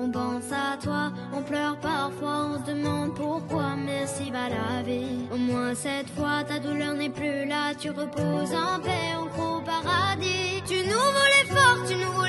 On pense à toi, on pleure parfois, on se demande pourquoi, mais si va la vie. Au moins cette fois, ta douleur n'est plus là, tu reposes en paix, on croit au paradis. Tu nous voulais fort, tu nous